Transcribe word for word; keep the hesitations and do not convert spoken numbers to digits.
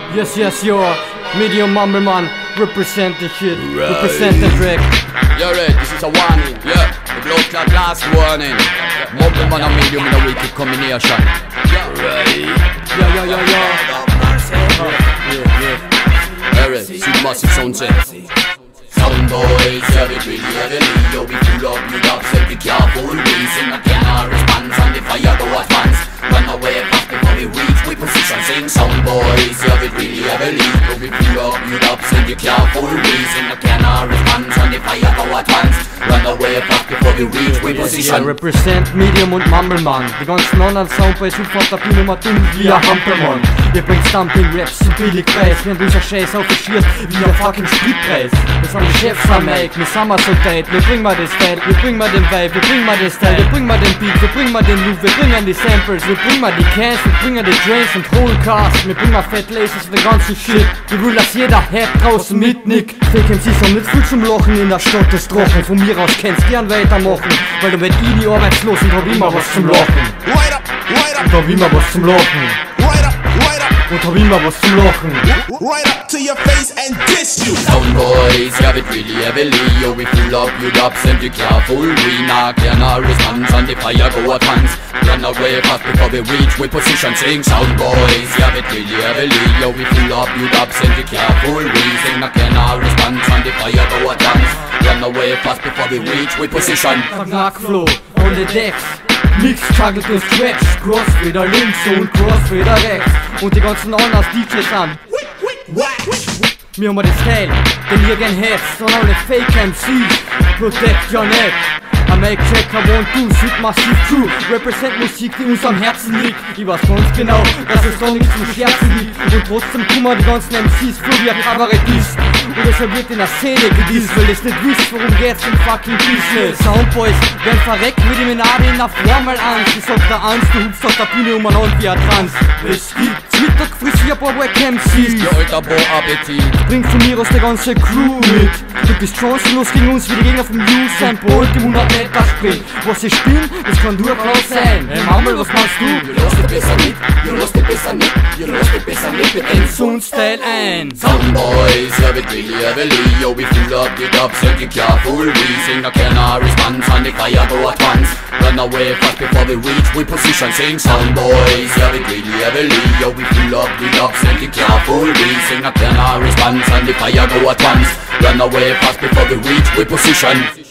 Yes, yes, yo, Medium Mumble Man, represent the shit, Right. represent the track. You're right, this is a warning, yeah. The blood clot last warning. Mumble Man and Medium in a wicked combination. Right. Yeah, yeah, yeah, yeah. Yeah, yeah. Alright, supermassive sound set. Sound boys, yeah, we really heavily. Yo, we pull up, you up, say be careful. We sing a canary response and the fire go advance. Run away fast before we reach, we position. Sing sound boys, yeah, we really heavily. Yo, we pull up, you up, say be careful. We sing a canary response and the fire go advance. Run away fast before we reach, we Yeah, position. represent Medium und Mumble Man. Die ganzen anderen Soundboys sind von der Bühne mal dumm wie ein Hampelmann. Ihr bringt Stumping Raps zu billig Preis, während unser Scheiß aufgeschiert wie ein fucking Spritpreis. Wir sind die Chefs am Mike, wir sind mal so tight. Wir bringen mal das Style, wir bringen mal den Vibe, wir bringen mal den Style, wir bringen mal den Beat, wir bringen mal den Loop, wir bringen die Samples, wir bringen mal die Cans, wir bringen die Drains und Whole Cast, wir bringen mal Fat Lasers und den ganzen Shit. Wir will, dass jeder Head draußen mitnickt. Fake M Cs haben nicht viel zum Lachen, in der Stadt ist trocken. Von mir aus kannst gern weitermachen, weil du werd eh nie arbeitslos und hab immer was zum Lachen. Right up, right up, Und hab immer was zum Lachen. right up, right up, Und hab immer was zum Lachen. right up to your face and diss you. Sound boys, yeah, it really heavily. Yo, we full up, you up, send you careful. We knock, yeah, no response, and the fire go advance. Run away fast before we reach, we position. Sing sound boys, yeah, it really heavily. Yo, we full up, you up, send you careful. We sing, knock, yeah, no response, and the fire go advance. Run away fast before we reach, we position. Knackflow on the decks. Mix, juggelt und stretch. Crossfader links und Crossfader rechts. Und die ganzen anderen D Js an. Wir haben den Style, den ihr gern hetzt. Und alle Fake M Cs, protect your neck. Ein Make Checker one two, Supermassive Crew. Represent Musik, die uns am Herzen liegt. Ich weiß ganz genau, dass es doch nichts zum Scherzen liegt. Und trotzdem kommen die ganzen M Cs vor wie ein Kabarettist. Und deshalb wird in der Szene gedisst, weil es nicht wisst, worum geht's im fucking Business. Soundboys werden verreckt mit dem Menade in der Formel eins. Ich sag der Angst, du hupst auf der Bühne umeinander wie ein Trans. Es gibt Mittag frisierbar Wack M Cs. Ja, alter, boah, Appetit. Bringt von mir aus der ganze Crew mit. Du bist chancenlos gegen uns wie die Gegner vom U-Sample. Und im hundert Meter Sprint. Was ich bin, das kann durchaus sein. Hey Mumble, was machst du? You lost it besser nicht, you lost it besser nicht, you lost it besser nicht mit Enzo. So ein Style ein. Sound boys, yeah, we really heavily. Yo, we full up, get up, send you careful. We sing a canary response, and the fire go advance. Run away fast before we reach, we position. Sing sound boys, yeah, we really heavily. Yo, we full up, get up, send you careful. We sing a canary response, and the fire go advance. Run away fast before we reach, we position.